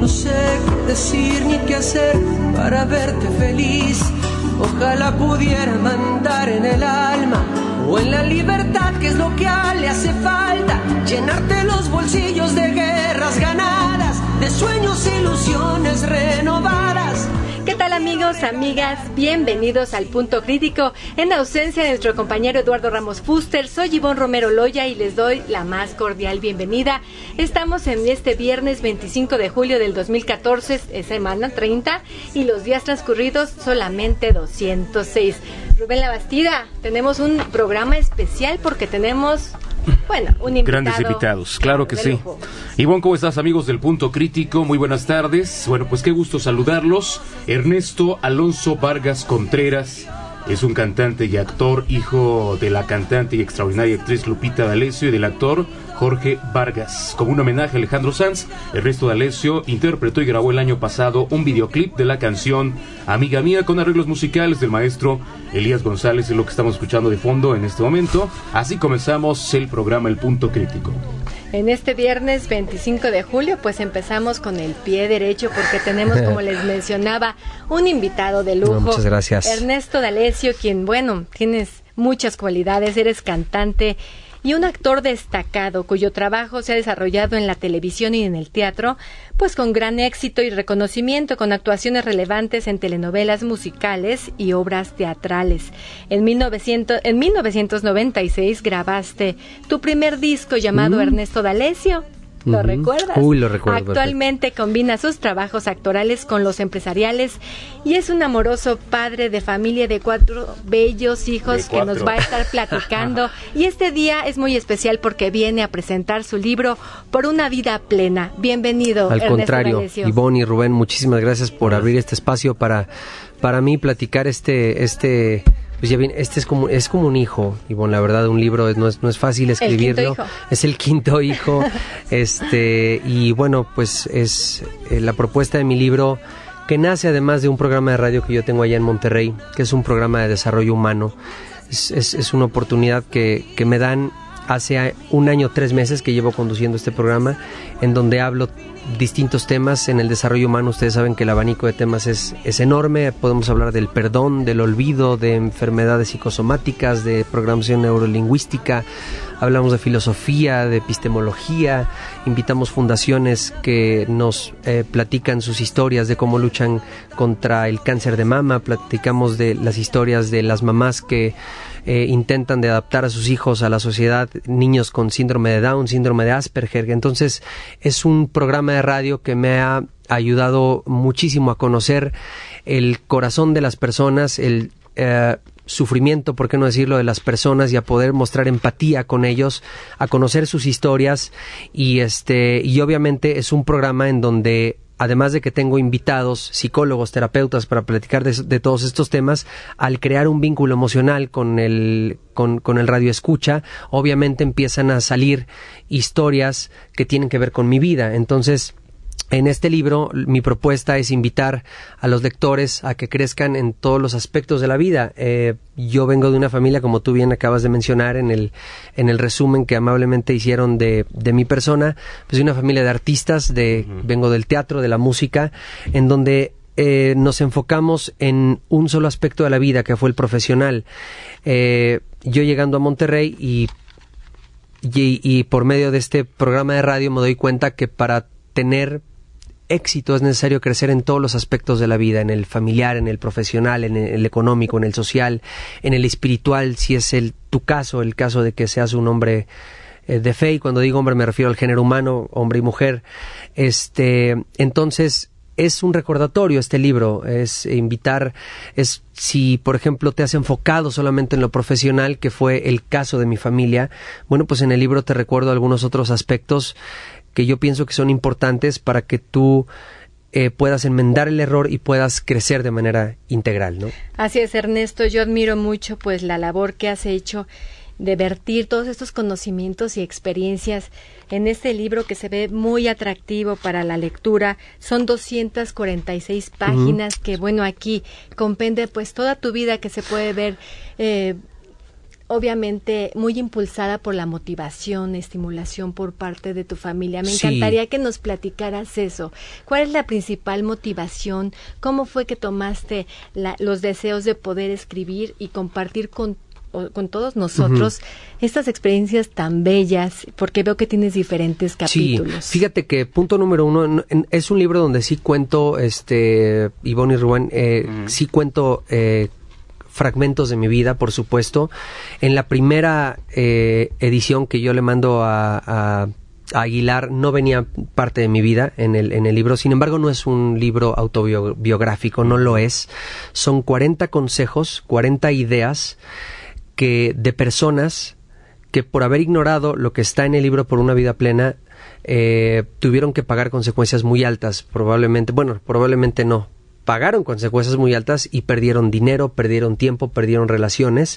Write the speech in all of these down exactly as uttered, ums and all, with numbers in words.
no sé qué decir ni qué hacer para verte feliz. Ojalá pudiera mandar en el alma o en la libertad, que es lo que a le hace falta. Llenarte los bolsillos de guerras ganadas, de sueños e ilusiones renovadas. ¿Qué tal, amigos, amigas? Bienvenidos al Punto Crítico. En ausencia de nuestro compañero Eduardo Ramos Fuster, soy Ivonne Romero Loya y les doy la más cordial bienvenida. Estamos en este viernes veinticinco de julio del dos mil catorce, es semana treinta, y los días transcurridos solamente doscientos seis. Rubén Labastida, tenemos un programa especial porque tenemos... Bueno, un invitado. Grandes invitados, claro que sí. Lujo. Ivonne, ¿cómo estás, amigos del Punto Crítico? Muy buenas tardes. Bueno, pues qué gusto saludarlos. Ernesto Alonso Vargas Contreras es un cantante y actor, hijo de la cantante y extraordinaria actriz Lupita D'Alessio y del actor Jorge Vargas. Como un homenaje a Alejandro Sanz, Ernesto D'Alessio interpretó y grabó el año pasado un videoclip de la canción Amiga Mía con arreglos musicales del maestro Elías González, es lo que estamos escuchando de fondo en este momento. Así comenzamos el programa El Punto Crítico. En este viernes veinticinco de julio, pues empezamos con el pie derecho porque tenemos, como les mencionaba, un invitado de lujo. No, muchas gracias. Ernesto D'Alessio, quien, bueno, tienes muchas cualidades, eres cantante y un actor destacado cuyo trabajo se ha desarrollado en la televisión y en el teatro, pues con gran éxito y reconocimiento, con actuaciones relevantes en telenovelas musicales y obras teatrales. En, mil novecientos, en mil novecientos noventa y seis grabaste tu primer disco llamado mm. Ernesto D'Alessio. ¿Lo uh-huh. recuerdas? Uy, lo recuerdo. Actualmente perfecto. Combina sus trabajos actorales con los empresariales y es un amoroso padre de familia de cuatro bellos hijos que nos va a estar platicando. Y este día es muy especial porque viene a presentar su libro Por una vida plena. Bienvenido, Al Ernesto contrario, D'Alessio. Ivonne y Rubén, muchísimas gracias por abrir este espacio para, para mí platicar este... este Pues ya bien, este es como es como un hijo, Ivonne, la verdad, un libro no es no es fácil escribirlo. El quinto hijo. Es el quinto hijo. este y bueno, pues es eh, la propuesta de mi libro, que nace además de un programa de radio que yo tengo allá en Monterrey, que es un programa de desarrollo humano. Es, es, es una oportunidad que, que me dan hace un año, tres meses que llevo conduciendo este programa, en donde hablo distintos temas en el desarrollo humano. Ustedes saben que el abanico de temas es, es enorme. Podemos hablar del perdón, del olvido, de enfermedades psicosomáticas, de programación neurolingüística. Hablamos de filosofía, de epistemología. Invitamos fundaciones que nos eh, platican sus historias de cómo luchan contra el cáncer de mama. Platicamos de las historias de las mamás que Eh, intentan de adaptar a sus hijos a la sociedad, niños con síndrome de Down, síndrome de Asperger. Entonces es un programa de radio que me ha ayudado muchísimo a conocer el corazón de las personas, el eh, sufrimiento, por qué no decirlo, de las personas, y a poder mostrar empatía con ellos, a conocer sus historias. Y este y obviamente es un programa en donde, además de que tengo invitados, psicólogos, terapeutas, para platicar de, de todos estos temas, al crear un vínculo emocional con el, con, con el radio escucha, obviamente empiezan a salir historias que tienen que ver con mi vida. Entonces, en este libro, mi propuesta es invitar a los lectores a que crezcan en todos los aspectos de la vida. Eh, yo vengo de una familia, como tú bien acabas de mencionar en el, en el resumen que amablemente hicieron de, de mi persona, pues de una familia de artistas, de, uh-huh. vengo del teatro, de la música, en donde eh, nos enfocamos en un solo aspecto de la vida, que fue el profesional. Eh, yo llegando a Monterrey y, y, y por medio de este programa de radio me doy cuenta que para tener éxito es necesario crecer en todos los aspectos de la vida, en el familiar, en el profesional, en el económico, en el social, en el espiritual, si es el tu caso, el caso de que seas un hombre eh, de fe, y cuando digo hombre me refiero al género humano, hombre y mujer. Este, entonces es un recordatorio este libro, es invitar, es si por ejemplo te has enfocado solamente en lo profesional, que fue el caso de mi familia, bueno, pues en el libro te recuerdo algunos otros aspectos que yo pienso que son importantes para que tú eh, puedas enmendar el error y puedas crecer de manera integral, ¿no? Así es, Ernesto, yo admiro mucho pues la labor que has hecho de vertir todos estos conocimientos y experiencias en este libro que se ve muy atractivo para la lectura. Son doscientas cuarenta y seis páginas uh-huh. que, bueno, aquí compende pues toda tu vida, que se puede ver eh, obviamente muy impulsada por la motivación, estimulación por parte de tu familia. Me Sí. encantaría que nos platicaras eso. ¿Cuál es la principal motivación? ¿Cómo fue que tomaste la, los deseos de poder escribir y compartir con con todos nosotros uh-huh. estas experiencias tan bellas? Porque veo que tienes diferentes capítulos. Sí, fíjate que punto número uno, es un libro donde sí cuento, este, Ivonne y Rubén, eh, uh-huh. sí cuento eh, fragmentos de mi vida, por supuesto. En la primera eh, edición que yo le mando a, a Aguilar no venía parte de mi vida en el, en el libro. Sin embargo, no es un libro autobiográfico, no lo es. Son cuarenta consejos, cuarenta ideas que de personas que por haber ignorado lo que está en el libro por una vida plena, eh, tuvieron que pagar consecuencias muy altas, probablemente, bueno, probablemente no, pagaron consecuencias muy altas y perdieron dinero, perdieron tiempo, perdieron relaciones,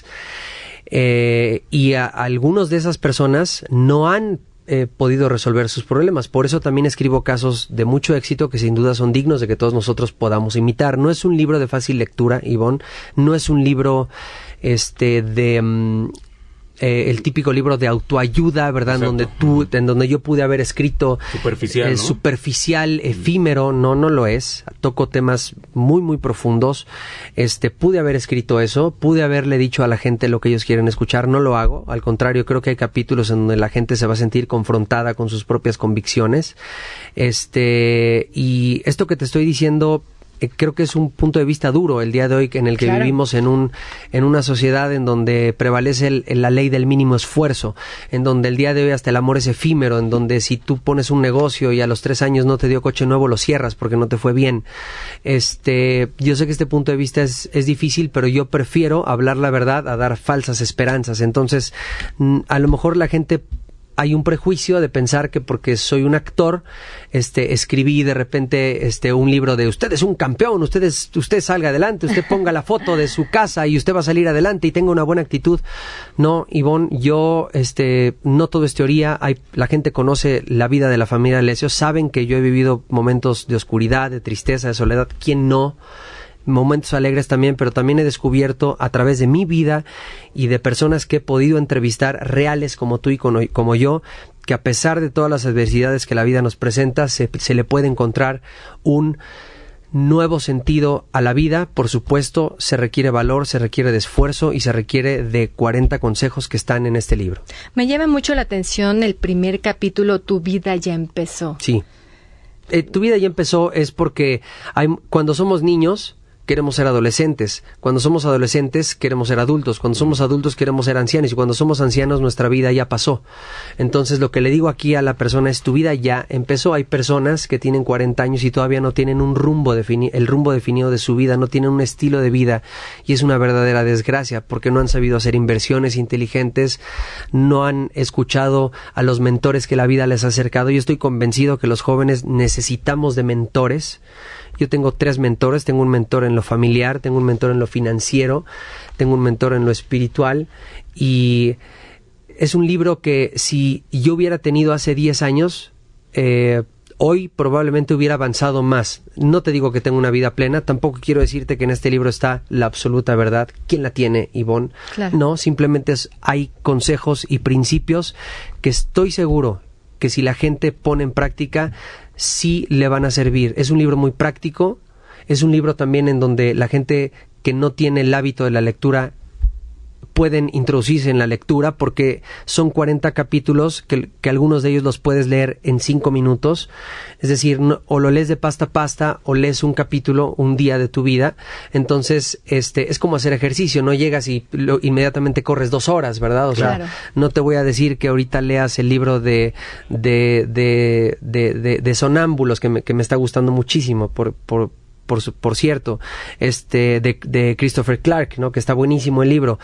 eh, y a, a algunos de esas personas no han eh, podido resolver sus problemas. Por eso también escribo casos de mucho éxito que sin duda son dignos de que todos nosotros podamos imitar. No es un libro de fácil lectura, Ivonne, no es un libro este de um, eh, el típico libro de autoayuda, ¿verdad? En donde tú, en donde yo pude haber escrito superficial, eh, ¿no? superficial, efímero. No, no lo es. Toco temas muy, muy profundos. Este, pude haber escrito eso, pude haberle dicho a la gente lo que ellos quieren escuchar. No lo hago. Al contrario, creo que hay capítulos en donde la gente se va a sentir confrontada con sus propias convicciones. Este, y esto que te estoy diciendo, creo que es un punto de vista duro el día de hoy, en el que claro. vivimos en un en una sociedad en donde prevalece el, la ley del mínimo esfuerzo, en donde el día de hoy hasta el amor es efímero, en donde si tú pones un negocio y a los tres años no te dio coche nuevo, lo cierras porque no te fue bien. Este, yo sé que este punto de vista es, es difícil, pero yo prefiero hablar la verdad a dar falsas esperanzas. Entonces, a lo mejor la gente, hay un prejuicio de pensar que porque soy un actor, este, escribí de repente este un libro de usted es un campeón, usted es, usted salga adelante, usted ponga la foto de su casa y usted va a salir adelante y tenga una buena actitud. No, Ivonne, yo, este, no todo es teoría. Hay, la gente conoce la vida de la familia Alessio, saben que yo he vivido momentos de oscuridad, de tristeza, de soledad. ¿Quién no? Momentos alegres también, pero también he descubierto a través de mi vida y de personas que he podido entrevistar, reales como tú y como yo, que a pesar de todas las adversidades que la vida nos presenta, se, se le puede encontrar un nuevo sentido a la vida. Por supuesto, se requiere valor, se requiere de esfuerzo y se requiere de cuarenta consejos que están en este libro. Me llama mucho la atención el primer capítulo, Tu vida ya empezó. Sí. Eh, tu vida ya empezó es porque hay, cuando somos niños queremos ser adolescentes, cuando somos adolescentes queremos ser adultos, cuando somos adultos queremos ser ancianos y cuando somos ancianos nuestra vida ya pasó. Entonces lo que le digo aquí a la persona es tu vida ya empezó. Hay personas que tienen cuarenta años y todavía no tienen un rumbo defini- el rumbo definido de su vida, no tienen un estilo de vida y es una verdadera desgracia porque no han sabido hacer inversiones inteligentes, no han escuchado a los mentores que la vida les ha acercado. Yo estoy convencido que los jóvenes necesitamos de mentores. Yo tengo tres mentores, tengo un mentor en lo familiar, tengo un mentor en lo financiero, tengo un mentor en lo espiritual y es un libro que si yo hubiera tenido hace diez años, eh, hoy probablemente hubiera avanzado más. No te digo que tengo una vida plena, tampoco quiero decirte que en este libro está la absoluta verdad. ¿Quién la tiene, Ivonne? Claro. No, simplemente es, hay consejos y principios que estoy seguro que si la gente pone en práctica, sí le van a servir. Es un libro muy práctico, es un libro también en donde la gente que no tiene el hábito de la lectura pueden introducirse en la lectura porque son cuarenta capítulos que, que algunos de ellos los puedes leer en cinco minutos. Es decir, no, o lo lees de pasta a pasta o lees un capítulo un día de tu vida. Entonces, este, es como hacer ejercicio, no llegas y lo, inmediatamente corres dos horas, ¿verdad? O claro. sea, no te voy a decir que ahorita leas el libro de de de de, de, de Sonámbulos que me, que me está gustando muchísimo por por por, por cierto, este de, de Christopher Clark, ¿no? Que está buenísimo el libro.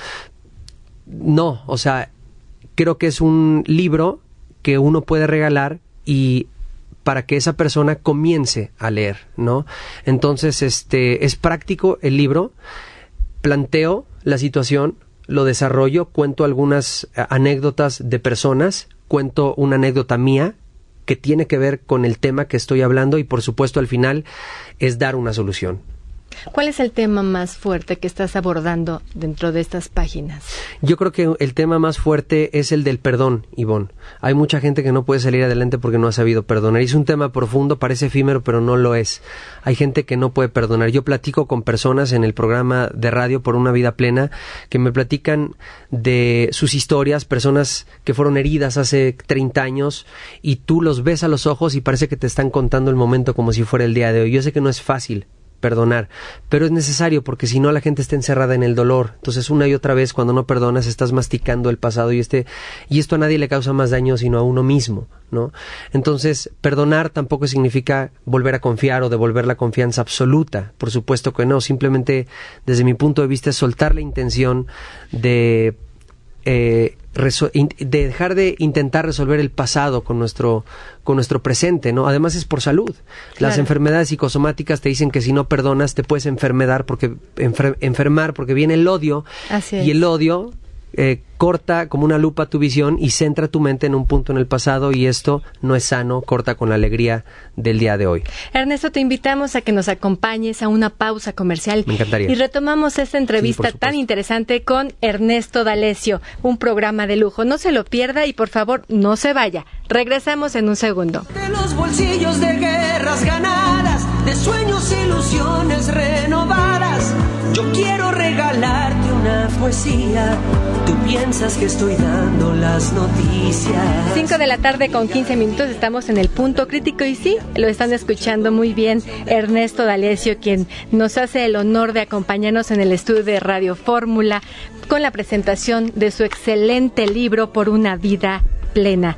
No, o sea, creo que es un libro que uno puede regalar y para que esa persona comience a leer, ¿no? Entonces, este, es práctico el libro, planteo la situación, lo desarrollo, cuento algunas anécdotas de personas, cuento una anécdota mía que tiene que ver con el tema que estoy hablando y por supuesto al final es dar una solución. ¿Cuál es el tema más fuerte que estás abordando dentro de estas páginas? Yo creo que el tema más fuerte es el del perdón, Ivonne. Hay mucha gente que no puede salir adelante porque no ha sabido perdonar. Es un tema profundo, parece efímero, pero no lo es. Hay gente que no puede perdonar. Yo platico con personas en el programa de radio Por una Vida Plena que me platican de sus historias, personas que fueron heridas hace treinta años y tú los ves a los ojos y parece que te están contando el momento como si fuera el día de hoy. Yo sé que no es fácil perdonar, pero es necesario porque si no la gente está encerrada en el dolor. Entonces una y otra vez cuando no perdonas estás masticando el pasado y este y esto a nadie le causa más daño sino a uno mismo, ¿no? Entonces perdonar tampoco significa volver a confiar o devolver la confianza absoluta, por supuesto que no, simplemente desde mi punto de vista es soltar la intención de eh, de dejar de intentar resolver el pasado con nuestro con nuestro presente, ¿no? Además es por salud. Las claro. enfermedades psicosomáticas te dicen que si no perdonas te puedes enfermedar porque enfer, enfermar porque viene el odio. Así es. Y el odio eh, corta como una lupa tu visión y centra tu mente en un punto en el pasado y esto no es sano, corta con la alegría del día de hoy. Ernesto, te invitamos a que nos acompañes a una pausa comercial. Me encantaría. Y retomamos esta entrevista sí, tan interesante con Ernesto D'Alessio, un programa de lujo. No se lo pierda y por favor no se vaya. Regresamos en un segundo. De los bolsillos de guerras ganadas, de sueños e ilusiones renovadas, yo quiero regalarte una poesía. Tú piensas que estoy dando las noticias. Cinco de la tarde con quince minutos, estamos en el Punto Crítico y sí, lo están escuchando muy bien Ernesto D'Alessio, quien nos hace el honor de acompañarnos en el estudio de Radio Fórmula con la presentación de su excelente libro Por una Vida Plena,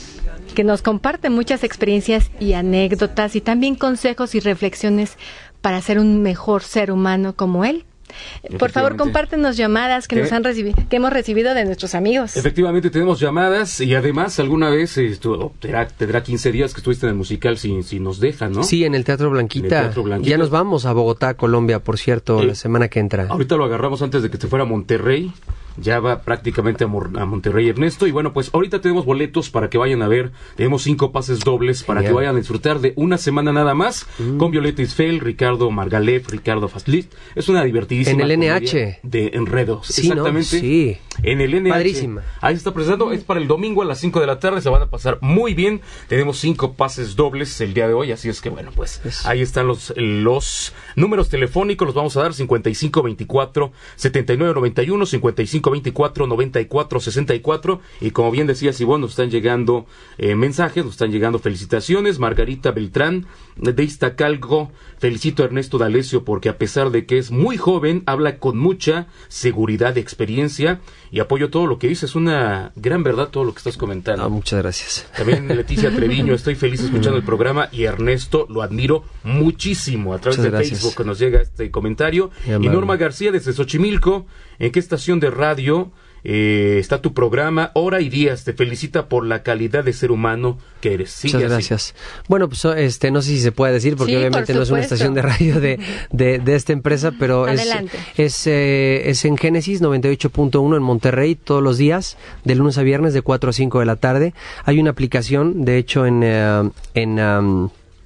que nos comparte muchas experiencias y anécdotas y también consejos y reflexiones para ser un mejor ser humano como él. Por favor, compártenos llamadas que nos han recibido, que hemos recibido de nuestros amigos. Efectivamente, tenemos llamadas y además alguna vez estuvo, tendrá, tendrá quince días que estuviste en el musical si, si nos dejan, ¿no? Sí, en el Teatro Blanquita. En el Teatro Blanquita. Ya nos vamos a Bogotá, Colombia, por cierto, eh, la semana que entra. Ahorita lo agarramos antes de que se fuera a Monterrey. Ya va prácticamente a, Mor- a Monterrey Ernesto. Y bueno, pues ahorita tenemos boletos para que vayan a ver. Tenemos cinco pases dobles para Genial. que vayan a disfrutar de una semana nada más mm. con Violeta Isfel, Ricardo Margalef, Ricardo Fastlit. Es una divertidísima en el N H de Enredos. Sí, exactamente. ¿no? Sí. En el N H. Padrísima. Ahí está presentando. Mm. Es para el domingo a las cinco de la tarde. Se van a pasar muy bien. Tenemos cinco pases dobles el día de hoy. Así es que bueno, pues es. ahí están los, los números telefónicos. Los vamos a dar: cincuenta y cinco veinticuatro setenta y nueve noventa y uno, cincuenta y cinco veinticuatro noventa y cuatro sesenta y cuatro. Y como bien decía Ivonne, nos están llegando eh, mensajes, nos están llegando felicitaciones. Margarita Beltrán de Iztacalco: felicito a Ernesto D'Alessio porque a pesar de que es muy joven, habla con mucha seguridad de experiencia y apoyo todo lo que dice. Es una gran verdad todo lo que estás comentando. Ah, muchas gracias. También Leticia Treviño: estoy feliz escuchando el programa y Ernesto lo admiro muchísimo. A través muchas de gracias. Facebook que nos llega este comentario. Y Norma García desde Xochimilco: ¿en qué estación de radio eh, está tu programa? Hora y días, te felicita por la calidad de ser humano que eres. Sigue Muchas así. gracias. Bueno, pues este no sé si se puede decir porque sí, obviamente por no es una estación de radio de, de, de esta empresa, pero es, es, eh, es en Génesis noventa y ocho punto uno en Monterrey todos los días, de lunes a viernes de cuatro a cinco de la tarde. Hay una aplicación, de hecho, en... Uh, en um,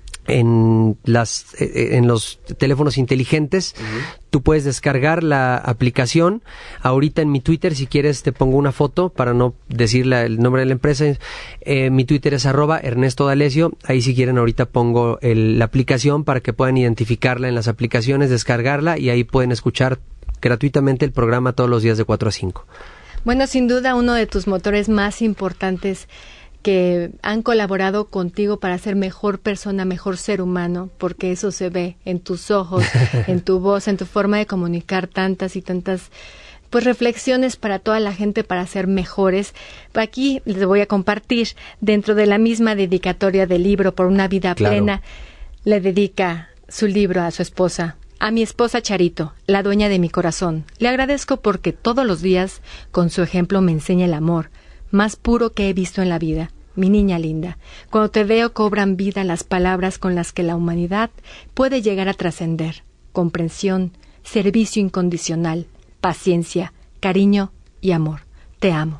en las en los teléfonos inteligentes. Uh-huh. Tú puedes descargar la aplicación. Ahorita en mi Twitter, si quieres, te pongo una foto para no decir la, el nombre de la empresa. Eh, mi Twitter es arroba Ernesto D'Alessio. Ahí, si quieren, ahorita pongo el, la aplicación para que puedan identificarla en las aplicaciones, descargarla y ahí pueden escuchar gratuitamente el programa todos los días de cuatro a cinco. Bueno, sin duda uno de tus motores más importantes que han colaborado contigo para ser mejor persona, mejor ser humano, porque eso se ve en tus ojos, en tu voz, en tu forma de comunicar tantas y tantas pues reflexiones para toda la gente para ser mejores. Aquí les voy a compartir dentro de la misma dedicatoria del libro Por una Vida claro. Plena. Le dedica su libro a su esposa. A mi esposa Charito, la dueña de mi corazón. Le agradezco porque todos los días con su ejemplo me enseña el amor más puro que he visto en la vida. Mi niña linda, cuando te veo cobran vida las palabras con las que la humanidad puede llegar a trascender. Comprensión, servicio incondicional, paciencia, cariño y amor. Te amo.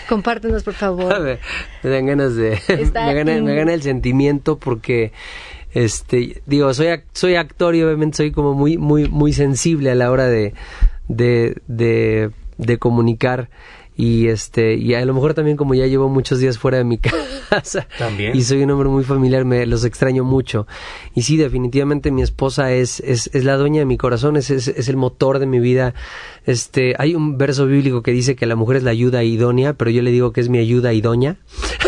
Compártenos, por favor. Me dan ganas de... Me gana, me gana el sentimiento porque Este, digo, soy soy actor y obviamente soy como muy muy muy sensible a la hora de de de, de comunicar. Y este y a lo mejor también como ya llevo muchos días fuera de mi casa ¿También? Y soy un hombre muy familiar, me los extraño mucho. Y sí, definitivamente mi esposa es es, es la dueña de mi corazón, es, es es el motor de mi vida. Este, hay un verso bíblico que dice que la mujer es la ayuda idónea, pero yo le digo que es mi ayuda idónea.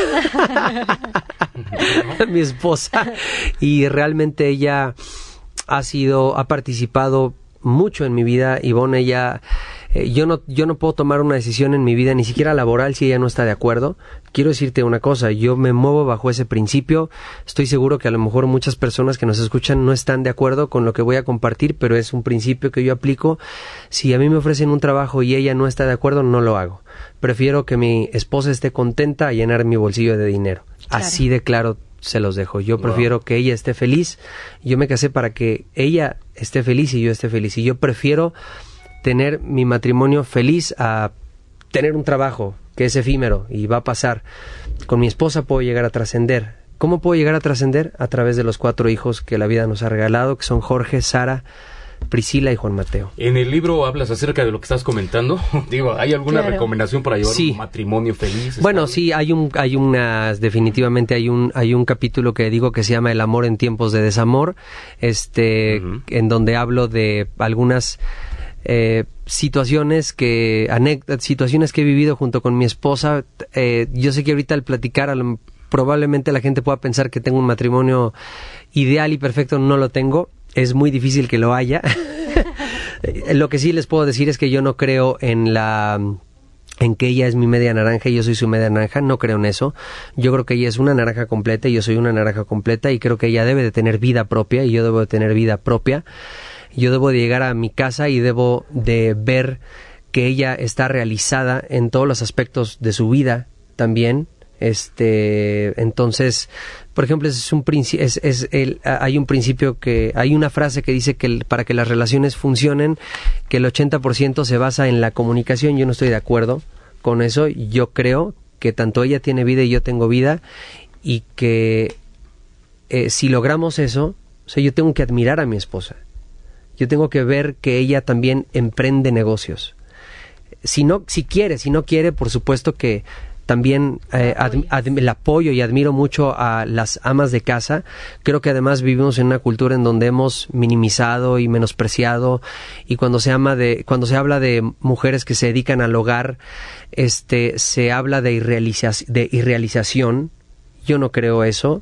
Mi esposa. Y realmente ella ha sido, ha participado mucho en mi vida. Ivonne, ella eh, yo no yo no puedo tomar una decisión en mi vida, ni siquiera laboral, si ella no está de acuerdo. Quiero decirte una cosa, yo me muevo bajo ese principio. Estoy seguro que a lo mejor muchas personas que nos escuchan no están de acuerdo con lo que voy a compartir, pero es un principio que yo aplico. Si a mí me ofrecen un trabajo y ella no está de acuerdo, no lo hago. Prefiero que mi esposa esté contenta a llenar mi bolsillo de dinero. Claro. Así de claro se los dejo. Yo prefiero wow. que ella esté feliz. Yo me casé para que ella esté feliz y yo esté feliz. Y yo prefiero tener mi matrimonio feliz a tener un trabajo que es efímero y va a pasar. Con mi esposa puedo llegar a trascender. ¿Cómo puedo llegar a trascender? A través de los cuatro hijos que la vida nos ha regalado, que son Jorge, Sara, Priscila y Juan Mateo. En el libro hablas acerca de lo que estás comentando. Digo, ¿hay alguna claro. recomendación para llevar sí. un matrimonio feliz? Bueno, sí, hay un, hay unas, definitivamente hay un, hay un capítulo que digo que se llama El amor en tiempos de desamor, este, uh-huh. en donde hablo de algunas eh, situaciones que, anécdotas, situaciones que he vivido junto con mi esposa. Eh, yo sé que ahorita al platicar, al, probablemente la gente pueda pensar que tengo un matrimonio ideal y perfecto. No lo tengo. Es muy difícil que lo haya. Lo que sí les puedo decir es que yo no creo en la en que ella es mi media naranja y yo soy su media naranja. No creo en eso. Yo creo que ella es una naranja completa y yo soy una naranja completa, y creo que ella debe de tener vida propia y yo debo de tener vida propia. Yo debo de llegar a mi casa y debo de ver que ella está realizada en todos los aspectos de su vida también. Este, entonces, por ejemplo, es un principio, es, es el, hay un principio que, hay una frase que dice que el, para que las relaciones funcionen, que el ochenta por ciento se basa en la comunicación. Yo no estoy de acuerdo con eso. Yo creo que tanto ella tiene vida y yo tengo vida, y que eh, si logramos eso, o sea, yo tengo que admirar a mi esposa. Yo tengo que ver que ella también emprende negocios. Si no, si quiere, si no quiere, por supuesto que también eh, ad, ad, el apoyo y admiro mucho a las amas de casa. Creo que además vivimos en una cultura en donde hemos minimizado y menospreciado, y cuando se ama de, cuando se habla de mujeres que se dedican al hogar, este, se habla de, irrealiza, de irrealización. Yo no creo eso.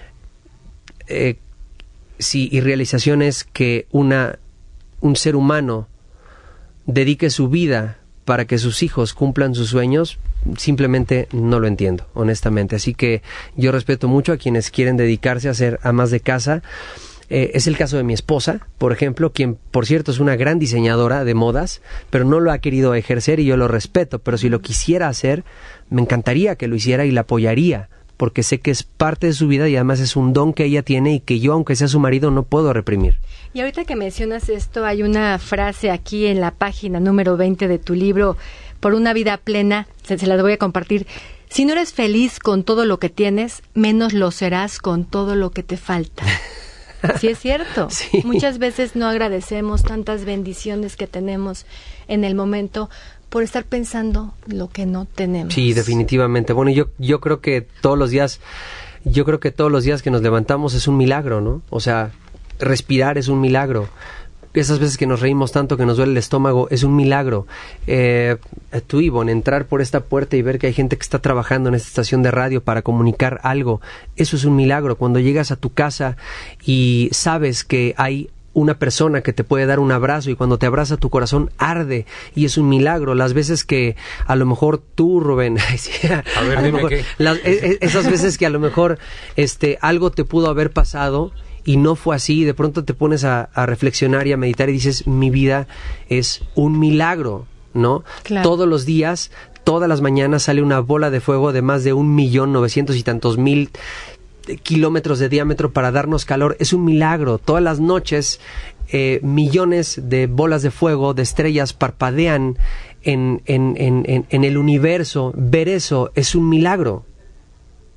Eh, si irrealización es que una un ser humano dedique su vida para que sus hijos cumplan sus sueños, simplemente no lo entiendo, honestamente. Así que yo respeto mucho a quienes quieren dedicarse a ser amas de casa. Eh, es el caso de mi esposa, por ejemplo, quien, por cierto, es una gran diseñadora de modas, pero no lo ha querido ejercer y yo lo respeto. Pero si lo quisiera hacer, me encantaría que lo hiciera y la apoyaría, porque sé que es parte de su vida y además es un don que ella tiene y que yo, aunque sea su marido, no puedo reprimir. Y ahorita que mencionas esto, hay una frase aquí en la página número veinte de tu libro, Por una vida plena, se, se las voy a compartir. Si no eres feliz con todo lo que tienes, menos lo serás con todo lo que te falta. Sí, es cierto. Sí. Muchas veces no agradecemos tantas bendiciones que tenemos en el momento por estar pensando lo que no tenemos. Sí, definitivamente. Bueno, yo yo creo que todos los días, yo creo que todos los días que nos levantamos es un milagro, ¿no? O sea, respirar es un milagro. Esas veces que nos reímos tanto que nos duele el estómago es un milagro. Eh, tú, Ivonne, entrar por esta puerta y ver que hay gente que está trabajando en esta estación de radio para comunicar algo, eso es un milagro. Cuando llegas a tu casa y sabes que hay una persona que te puede dar un abrazo y cuando te abraza tu corazón arde y es un milagro. Las veces que a lo mejor tú, Rubén, a ver, dime mejor, qué. Las, esas veces que a lo mejor este algo te pudo haber pasado y no fue así, de pronto te pones a, a reflexionar y a meditar y dices, mi vida es un milagro, ¿no? Claro. Todos los días, todas las mañanas sale una bola de fuego de más de un millón novecientos y tantos mil kilómetros de diámetro para darnos calor. Es un milagro. Todas las noches eh, millones de bolas de fuego, de estrellas parpadean en, en, en, en, en el universo. Ver eso es un milagro.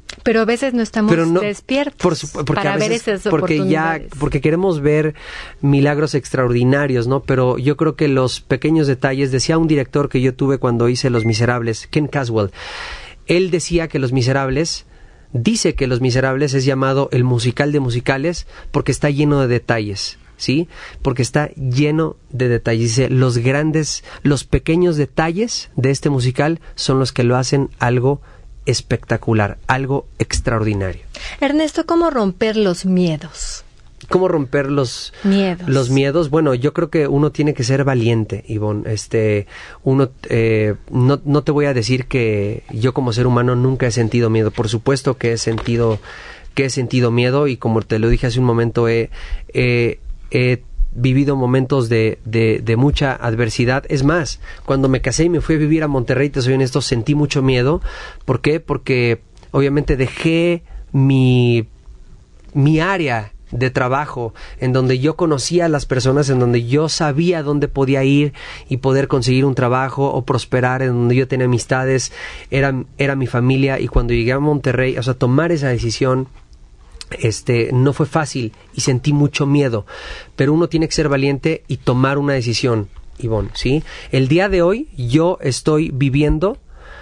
Pero a veces no estamos no, despiertos por supuesto, porque para a veces, ver esas porque oportunidades. Ya, porque queremos ver milagros extraordinarios, ¿no? Pero yo creo que los pequeños detalles, decía un director que yo tuve cuando hice Los Miserables, Ken Caswell, él decía que Los Miserables, dice que Los Miserables es llamado el musical de musicales porque está lleno de detalles, ¿sí? Porque está lleno de detalles. Dice, los grandes, los pequeños detalles de este musical son los que lo hacen algo espectacular, algo extraordinario. Ernesto, ¿cómo romper los miedos? ¿Cómo romper los miedos? Los miedos, bueno, yo creo que uno tiene que ser valiente, Ivonne. Este, uno, eh, no, no te voy a decir que yo como ser humano nunca he sentido miedo. Por supuesto que he sentido, que he sentido miedo y como te lo dije hace un momento, he, he, he vivido momentos de, de, de mucha adversidad. Es más, cuando me casé y me fui a vivir a Monterrey, te soy honesto, sentí mucho miedo. ¿Por qué? Porque obviamente dejé mi, mi área de trabajo, en donde yo conocía a las personas, en donde yo sabía dónde podía ir y poder conseguir un trabajo o prosperar, en donde yo tenía amistades, era, era mi familia. Y cuando llegué a Monterrey, o sea, tomar esa decisión Este, no fue fácil y sentí mucho miedo, pero uno tiene que ser valiente y tomar una decisión, Ivonne, ¿sí? El día de hoy yo estoy viviendo,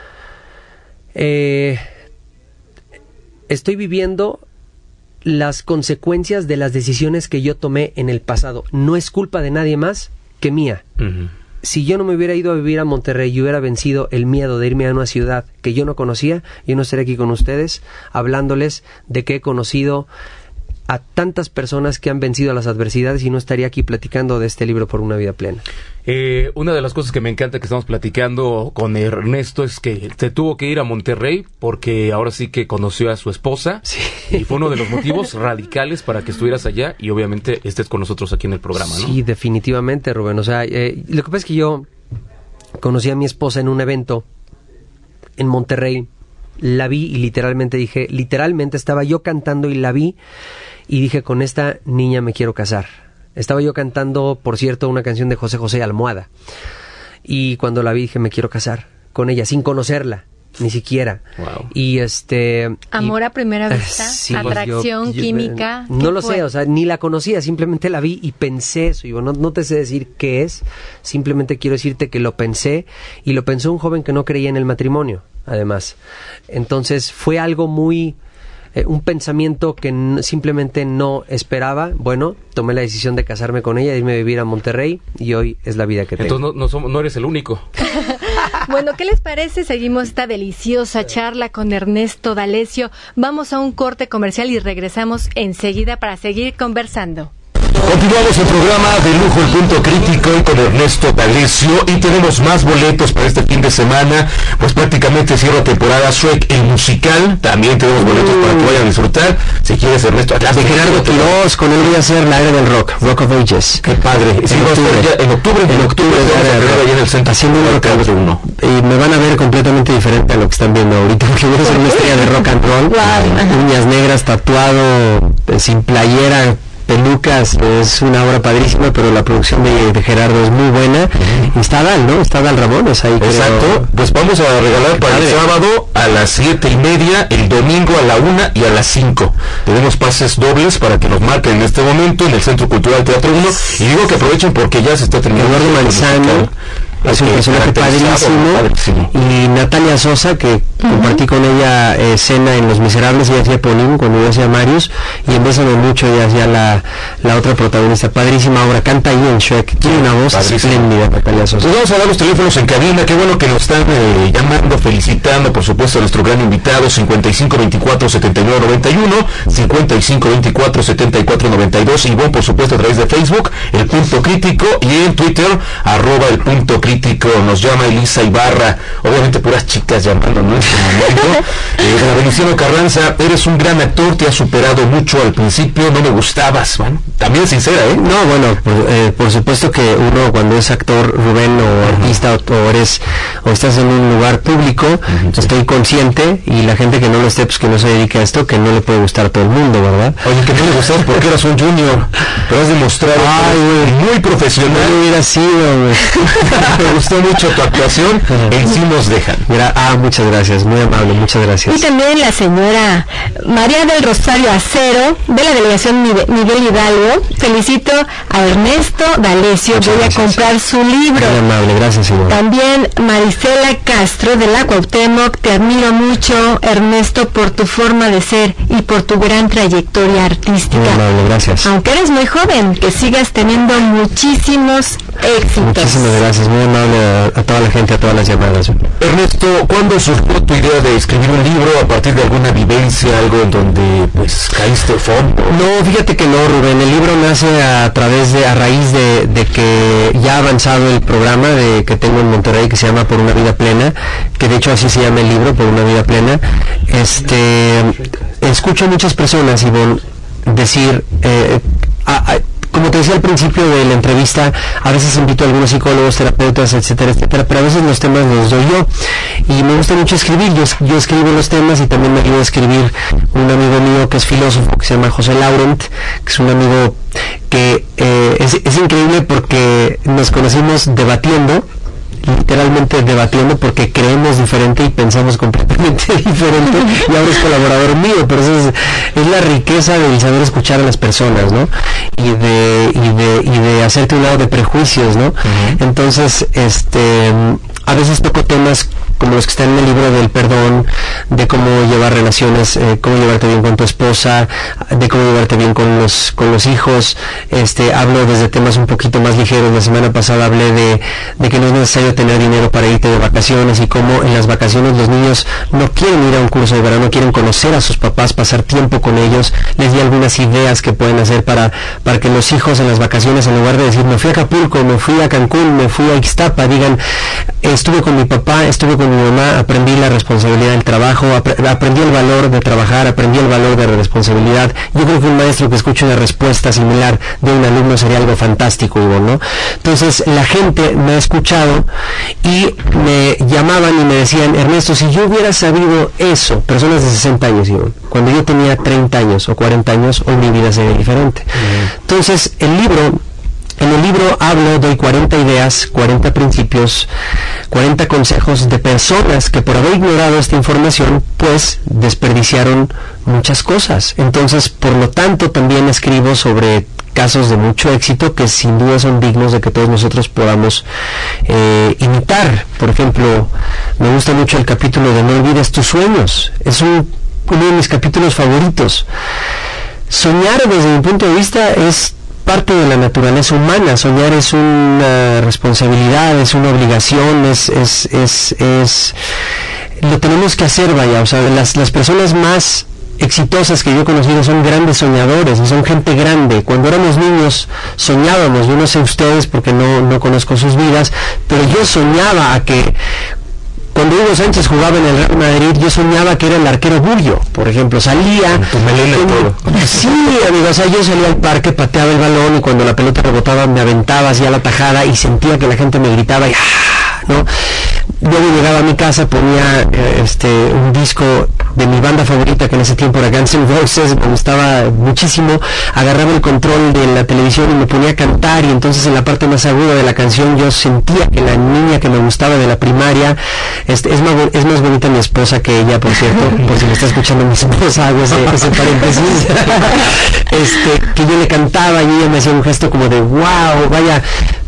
eh, estoy viviendo las consecuencias de las decisiones que yo tomé en el pasado. No es culpa de nadie más que mía. Uh-huh. Si yo no me hubiera ido a vivir a Monterrey y hubiera vencido el miedo de irme a una ciudad que yo no conocía, yo no estaría aquí con ustedes hablándoles de que he conocido a tantas personas que han vencido las adversidades y no estaría aquí platicando de este libro Por una vida plena. Eh, una de las cosas que me encanta que estamos platicando con Ernesto es que se tuvo que ir a Monterrey porque ahora sí que conoció a su esposa, sí. Y fue uno de los motivos radicales para que estuvieras allá y obviamente estés con nosotros aquí en el programa, ¿no? Sí, definitivamente, Rubén. O sea, eh, lo que pasa es que yo conocí a mi esposa en un evento en Monterrey, la vi y literalmente dije, literalmente estaba yo cantando y la vi y dije, con esta niña me quiero casar. Estaba yo cantando, por cierto, una canción de José José, Almohada. Y cuando la vi dije, me quiero casar con ella, sin conocerla, ni siquiera. Wow. Y este... ¿Amor y, a primera vista? Sí, ¿Atracción, yo, yo, química? No lo fue? sé, o sea, ni la conocía, simplemente la vi y pensé eso. Y no, no te sé decir qué es, simplemente quiero decirte que lo pensé, y lo pensó un joven que no creía en el matrimonio, además. Entonces fue algo muy... Eh, un pensamiento que n- simplemente no esperaba. Bueno, tomé la decisión de casarme con ella, de irme a vivir a Monterrey, y hoy es la vida que tengo. Entonces no, no, somos, no eres el único. Bueno, ¿qué les parece? Seguimos esta deliciosa charla con Ernesto D'Alessio. Vamos a un corte comercial y regresamos enseguida para seguir conversando. Continuamos el programa de lujo, El Punto Crítico, con Ernesto D'Alessio, y tenemos más boletos para este fin de semana. Pues prácticamente cierra temporada Shrek, el musical. También tenemos boletos uh. para que vayan a disfrutar. Si quieres, Ernesto, atrás de Gerardo Quiroz, con él voy a hacer la era del rock, Rock of Ages. Qué padre. Sí, en, octubre. Ya, en octubre, en octubre, allá en el centro, haciendo un rock and roll. Y me van a ver completamente diferente a lo que están viendo ahorita, porque voy a hacer una estrella de rock and roll. Wow. Uñas negras, tatuado, sin playera, pelucas, es una obra padrísima, pero la producción de, de Gerardo es muy buena. Uh-huh. Y está Dal, ¿no? Está Dal Ramones ahí. Exacto. Creo. Pues vamos a regalar para Padre. El sábado a las siete y media, el domingo a la una y a las cinco. Tenemos pases dobles para que nos marquen en este momento en el Centro Cultural Teatro uno. Y digo que aprovechen porque ya se está terminando. Eduardo Manzano es un personaje padrísimo, padrísimo. Y Natalia Sosa, que uh-huh. compartí con ella escena eh, en Los Miserables, ella hacía Pauline cuando yo hacía Marius, y en Bésame Mucho ella hacía la, la otra protagonista. Padrísima obra, canta ahí en Shrek, tiene una voz espléndida, Natalia Sosa. Pues vamos a dar los teléfonos en cabina, qué bueno que nos están eh, llamando, felicitando, por supuesto, a nuestro gran invitado, cincuenta y cinco veinticuatro setenta y nueve noventa y uno, cincuenta y cinco veinticuatro setenta y cuatro noventa y dos, y bueno, por supuesto, a través de Facebook, El Punto Crítico, y en Twitter, arroba El Punto Crítico. Crítico, nos llama Elisa Ibarra, obviamente puras chicas llamando, ¿no? eh, Beniciano Carranza, eres un gran actor, te has superado mucho al principio, no me gustabas, bueno, también sincera, ¿eh? No, bueno, por, eh, por supuesto que uno cuando es actor, Rubén, o uh-huh. artista, o, o eres, o estás en un lugar público, uh-huh. estoy consciente, y la gente que no lo esté, pues que no se dedica a esto, que no le puede gustar a todo el mundo, ¿verdad? Oye, que no le gustabas porque eras un junior, pero has demostrado Ay, muy profesional. No hubiera sido, güey. me gustó mucho tu actuación en Sí nos dejan. Gra- ah, muchas gracias, muy amable, muchas gracias. Y también la señora María del Rosario Acero, de la delegación Miguel Hidalgo. Felicito a Ernesto D'Alessio, Muchas voy gracias. a comprar su libro. Muy amable, gracias, señor. También Marisela Castro, de la Cuauhtémoc, te admiro mucho, Ernesto, por tu forma de ser y por tu gran trayectoria artística. Muy amable, gracias. Aunque eres muy joven, que sigas teniendo muchísimos éxitos. Muchísimas gracias, muy amable a, a toda la gente, a todas las llamadas. Ernesto, ¿cuándo surgió tu idea de escribir un libro? ¿A partir de alguna vivencia, algo en donde pues caíste fondo? No, fíjate que no, Rubén, el libro nace a través de, a raíz de, de que ya ha avanzado el programa de que tengo en Monterrey, que se llama Por una vida plena, que de hecho así se llama el libro, Por una vida plena. Este, escucho a muchas personas, Ivonne, decir, eh, a, a, como te decía al principio de la entrevista, a veces invito a algunos psicólogos, terapeutas, etcétera, etcétera, pero a veces los temas los doy yo, y me gusta mucho escribir. Yo, yo escribo los temas y también me ayuda a escribir un amigo mío que es filósofo, que se llama José Laurent, que es un amigo que eh, es, es increíble porque nos conocimos debatiendo, literalmente debatiendo, porque creemos diferente y pensamos completamente diferente, y ahora es colaborador mío, pero eso es, es la riqueza del saber escuchar a las personas, ¿no? Y de, y de, y de hacerte un lado de prejuicios, ¿no? Uh-huh. Entonces, este, a veces toco temas como los que están en el libro del perdón, de cómo llevar relaciones, eh, cómo llevarte bien con tu esposa, de cómo llevarte bien con los con los hijos. Este, hablo desde temas un poquito más ligeros. La semana pasada hablé de, de que no es necesario tener dinero para irte de vacaciones, y cómo en las vacaciones los niños no quieren ir a un curso de verano, quieren conocer a sus papás, pasar tiempo con ellos. Les di algunas ideas que pueden hacer para, para que los hijos en las vacaciones, en lugar de decir me fui a Acapulco, me fui a Cancún, me fui a Ixtapa, digan estuve con mi papá, estuve con mi mamá, aprendí la responsabilidad del trabajo, ap- aprendí el valor de trabajar, aprendí el valor de la responsabilidad. Yo creo que un maestro que escuche una respuesta similar de un alumno sería algo fantástico, Hugo, ¿no? Entonces la gente me ha escuchado y me llamaban y me decían, Ernesto, si yo hubiera sabido eso, personas de sesenta años, Ivonne, cuando yo tenía treinta años o cuarenta años, hoy mi vida sería diferente. Mm. Entonces el libro... En el libro hablo, doy cuarenta ideas, cuarenta principios, cuarenta consejos de personas que por haber ignorado esta información, pues desperdiciaron muchas cosas. Entonces, por lo tanto, también escribo sobre casos de mucho éxito que sin duda son dignos de que todos nosotros podamos eh, imitar. Por ejemplo, me gusta mucho el capítulo de No olvides tus sueños. Es un, uno de mis capítulos favoritos. Soñar, desde mi punto de vista, es parte de la naturaleza humana. Soñar es una responsabilidad, es una obligación, es, es, es, es lo tenemos que hacer, vaya. O sea, las, las personas más exitosas que yo he conocido son grandes soñadores, son gente grande. Cuando éramos niños soñábamos, yo no sé ustedes porque no, no conozco sus vidas, pero yo soñaba a que cuando Hugo Sánchez jugaba en el Real Madrid, yo soñaba que era el arquero Bullo, por ejemplo, salía... Con tu melena y todo. Sí, amigo, o sea, yo salía al parque, pateaba el balón y cuando la pelota rebotaba me aventaba hacia la tajada y sentía que la gente me gritaba y ¡ah! ¿No? Luego llegaba a mi casa, ponía eh, este un disco de mi banda favorita, que en ese tiempo era Guns N' Roses, me gustaba muchísimo, agarraba el control de la televisión y me ponía a cantar, y entonces en la parte más aguda de la canción yo sentía que la niña que me gustaba de la primaria, este, es, más, es más bonita mi esposa que ella, por cierto, por si me está escuchando mi esposa, hago ese, ese paréntesis, este, que yo le cantaba y ella me hacía un gesto como de wow, vaya,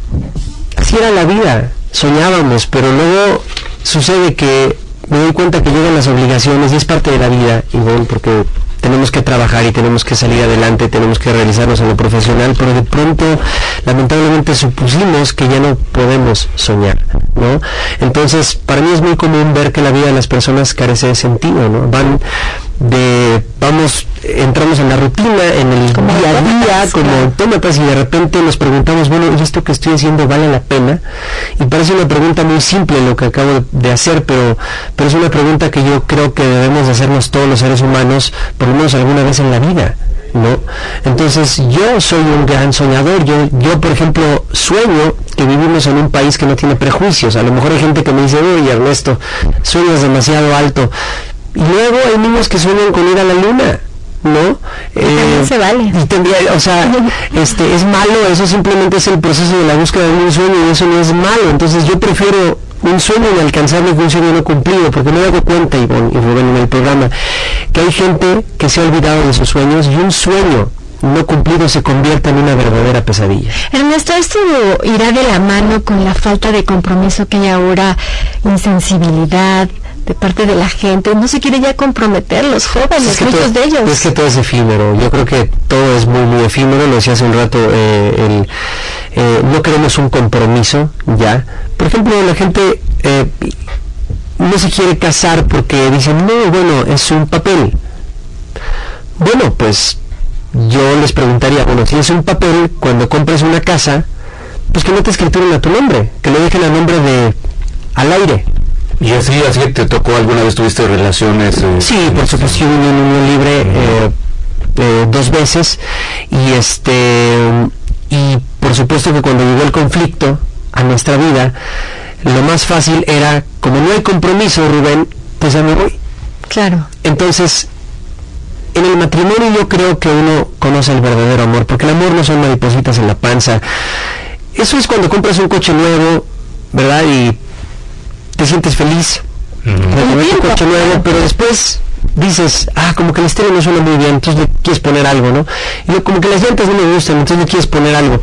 así era la vida. Soñábamos, pero luego sucede que me doy cuenta que llegan las obligaciones y es parte de la vida, Ivonne, porque tenemos que trabajar y tenemos que salir adelante, tenemos que realizarnos en lo profesional, pero de pronto lamentablemente supusimos que ya no podemos soñar, ¿no? Entonces para mí es muy común ver que la vida de las personas carece de sentido, ¿no? Van de, vamos, entramos en la rutina, en el como día a día, como autómatas, y de repente nos preguntamos, bueno, ¿y esto que estoy haciendo vale la pena? Y parece una pregunta muy simple lo que acabo de hacer, pero, pero es una pregunta que yo creo que debemos de hacernos todos los seres humanos, por lo menos alguna vez en la vida, ¿no? Entonces yo soy un gran soñador. Yo, yo por ejemplo, sueño que vivimos en un país que no tiene prejuicios. A lo mejor hay gente que me dice, uy, Ernesto, sueñas demasiado alto. Y luego hay niños que sueñan con ir a la luna. ¿no? Eh, se vale. Y tendría, o sea, este, es malo, eso simplemente es el proceso de la búsqueda de un sueño y eso no es malo. Entonces yo prefiero un sueño inalcanzable que un sueño no cumplido, porque me doy cuenta, y Rubén, en el programa, que hay gente que se ha olvidado de sus sueños y un sueño no cumplido se convierte en una verdadera pesadilla. Ernesto, ¿esto irá de la mano con la falta de compromiso que hay ahora, insensibilidad de parte de la gente? No se quiere ya comprometer los jóvenes, es que muchos todo, de ellos. Es que todo es efímero, yo creo que todo es muy, muy efímero, lo decía hace un rato, eh, el, eh, no queremos un compromiso ya. Por ejemplo, la gente eh, no se quiere casar porque dicen, no, bueno, es un papel. Bueno, pues yo les preguntaría, bueno, si es un papel, cuando compres una casa, pues que no te escrituren a tu nombre, que lo dejen a nombre de al aire. Y así, así te tocó, alguna vez tuviste relaciones. Eh, sí, por supuesto, yo vine en unión libre eh, eh, dos veces y este y por supuesto que cuando llegó el conflicto a nuestra vida, lo más fácil era, como no hay compromiso, Rubén, pues ya me voy. Claro. Entonces, en el matrimonio yo creo que uno conoce el verdadero amor, porque el amor no son maripositas en la panza. Eso es cuando compras un coche nuevo, ¿verdad? Y te sientes feliz de tener un coche nuevo, pero después dices, ah, como que el estéreo no suena muy bien, entonces le quieres poner algo, ¿no? Y lo, como que las llantas no me gustan, entonces le quieres poner algo.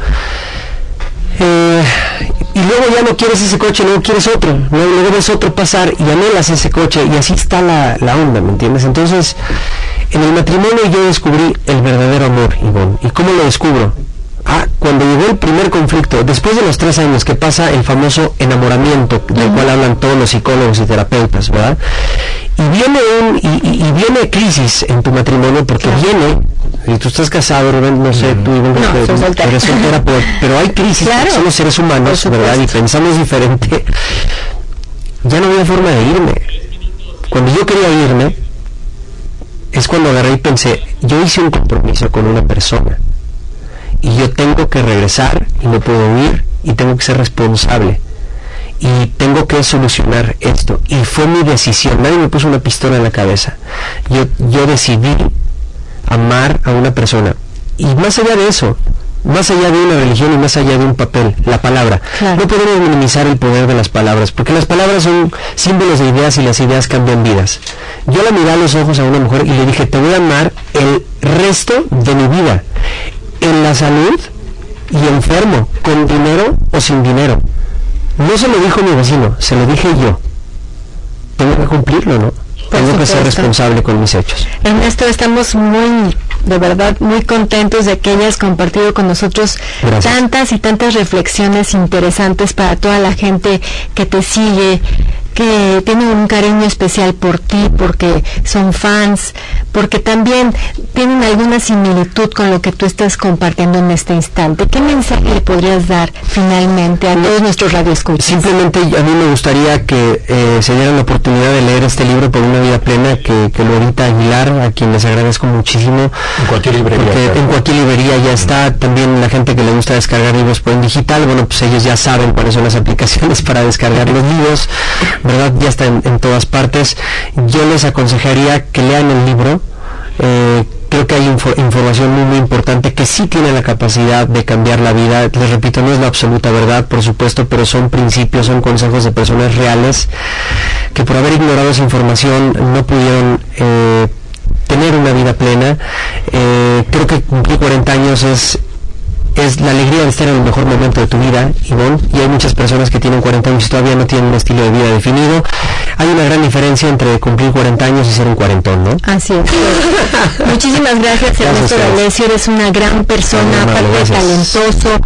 Eh, y luego ya no quieres ese coche, luego quieres otro, luego, luego ves otro pasar y anhelas ese coche, y así está la, la onda, ¿me entiendes? Entonces, en el matrimonio yo descubrí el verdadero amor, Ivonne. ¿Y cómo lo descubro? Ah, cuando llegó el primer conflicto, después de los tres años que pasa el famoso enamoramiento, del cual hablan todos los psicólogos y terapeutas, ¿verdad? Y viene un, y, y, y viene crisis en tu matrimonio, porque claro. viene, y tú estás casado, Rubén, no sé, tú Ivonne, no, eres soltera, soltera pero, pero hay crisis, claro. somos seres humanos, ¿verdad? Y pensamos diferente. Ya no había forma de irme. Cuando yo quería irme, es cuando agarré y pensé, yo hice un compromiso con una persona, y yo tengo que regresar y no puedo huir y tengo que ser responsable y tengo que solucionar esto, y fue mi decisión, nadie me puso una pistola en la cabeza, yo, yo decidí amar a una persona, y más allá de eso, más allá de una religión y más allá de un papel, la palabra, claro. no podemos minimizar el poder de las palabras, porque las palabras son símbolos de ideas y las ideas cambian vidas. Yo la miré a los ojos a una mujer y le dije, te voy a amar el resto de mi vida, en la salud y enfermo, con dinero o sin dinero. No se lo dijo mi vecino, se lo dije yo. Tengo que cumplirlo, ¿no? Por Tengo supuesto. que ser responsable con mis hechos. Ernesto, estamos muy, de verdad, muy contentos de que hayas compartido con nosotros Gracias. tantas y tantas reflexiones interesantes para toda la gente que te sigue, que tienen un cariño especial por ti, porque son fans, porque también tienen alguna similitud con lo que tú estás compartiendo en este instante. ¿Qué mensaje le podrías dar finalmente a todos nuestros radioescuchas? Simplemente a mí me gustaría que eh, se dieran la oportunidad de leer este libro, Por una vida plena, que, que lo edita Aguilar, a quien les agradezco muchísimo. En cualquier librería. Porque en cualquier librería ya está. También la gente que le gusta descargar libros por en digital, bueno, pues ellos ya saben cuáles son las aplicaciones para descargar los libros, ¿verdad? Ya está en, en todas partes. Yo les aconsejaría que lean el libro. Eh, creo que hay info información muy muy importante que sí tiene la capacidad de cambiar la vida. Les repito, no es la absoluta verdad, por supuesto, pero son principios, son consejos de personas reales que por haber ignorado esa información no pudieron eh, tener una vida plena. Eh, creo que cumplir cuarenta años es es la alegría de estar en el mejor momento de tu vida, Ivonne, y hay muchas personas que tienen cuarenta años y todavía no tienen un estilo de vida definido. Hay una gran diferencia entre cumplir cuarenta años y ser un cuarentón, ¿no? Así es. Muchísimas gracias, Ernesto D'Alessio, eres una gran persona, no, aparte de talentoso,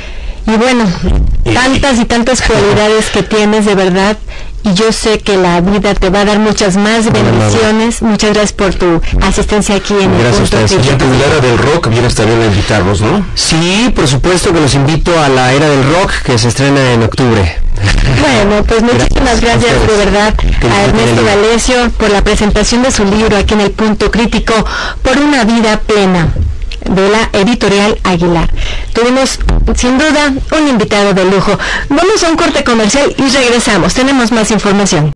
y bueno, tantas y tantas cualidades que tienes, de verdad. Y yo sé que la vida te va a dar muchas más bendiciones. Muchas gracias por tu asistencia aquí en gracias el punto. Gracias a ustedes. Y en tu era del rock vienes también a invitarnos, ¿no? Sí, por supuesto que los invito a la era del rock, que se estrena en octubre. Bueno, pues muchísimas gracias, gracias de verdad a Ernesto D'Alessio por la presentación de su libro aquí en el Punto Crítico, Por una vida plena, de la editorial Aguilar. Tuvimos, sin duda, un invitado de lujo. Vamos a un corte comercial y regresamos. Tenemos más información.